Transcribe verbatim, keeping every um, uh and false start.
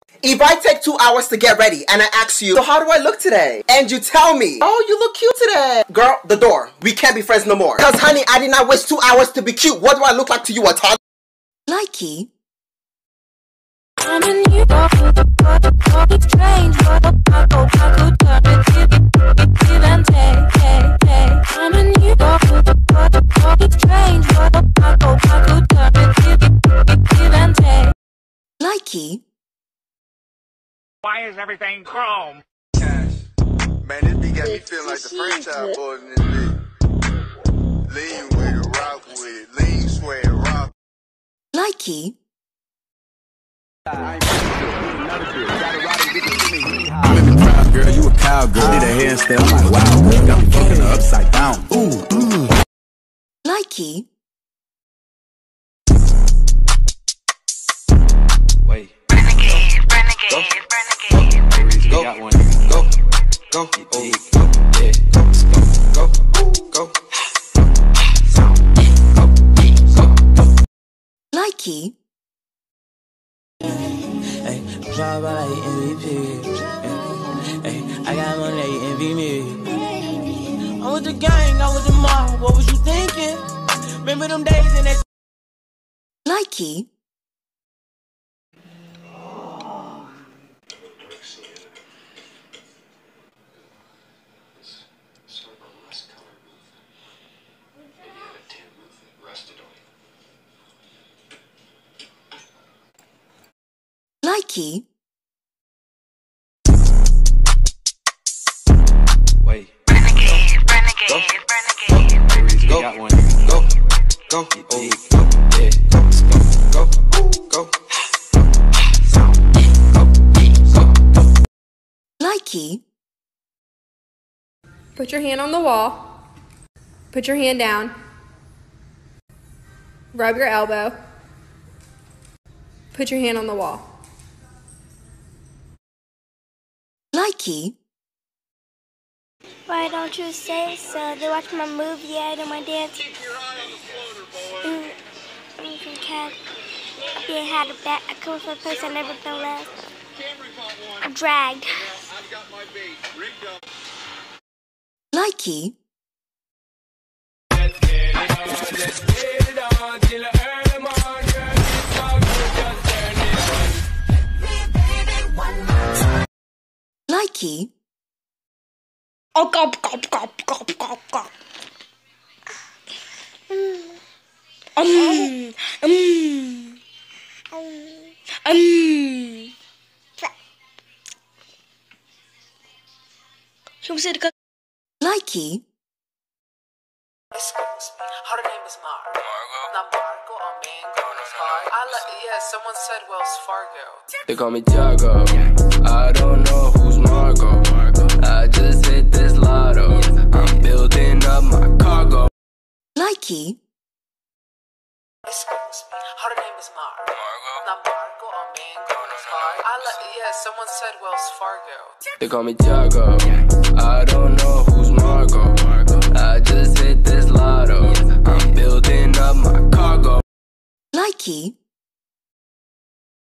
If I take two hours to get ready and I ask you, so how do I look today? And you tell me, oh, you look cute today. Girl, the door. We can't be friends no more. Cause honey, I did not waste two hours to be cute. What do I look like to you, a toddler? Likey. Likey. Why is everything chrome? Man, this beat got me feeling like the franchise boys in this beat. Lean with it, rock with it, lean, sweat, rock. Likey. I'm in the crowd, girl, you a cowgirl. Did a handstand, I'm like, wow, girl, got me fucking her upside down. Ooh, ooh. Likey. Wait. Renegade, renegade, renegade. Go, got one. Go, go, oh, go, yeah, go, go, go, go. Likey. Hey, drop out like M V P. Hey, I got money that you envy me. I'm with the gang, I'm with the mob. What was you thinking? Remember them days in that. Likey. Likey. Wait. Renegade, renegade, renegade. Go, got one. Go, go, oh, go, yeah, go, go, go, go. Likey. Put your hand on the wall. Put your hand down. Rub your elbow. Put your hand on the wall. Likey. Why don't you say so? They watch my movie out and my dance. Keep your eye on the floater, boy. Mm, mm, from cat. I being had a bat. I come from a place I never been last. I'm dragged. I've got my bait rigged up. Likey. Likey. Oh, gulp, gulp, gulp, gulp, gulp, gulp. Mm. Um, um, Um, um. Should we say the cook? Likey. Excuse me, her name is Mar. Margo? Not Margo or Mango. I like, yeah, someone said Wells Fargo. They call me Tiago. I don't know who's Margo. I just hit this lotto. I'm building up my cargo. Likey. Excuse me, her name is Mar. Margo? Not Margo or Mango. I like, yeah, someone said Wells Fargo. They call me Tiago. I don't know who's Margo. I just hit this lotto. I'm building up my cargo. Likey.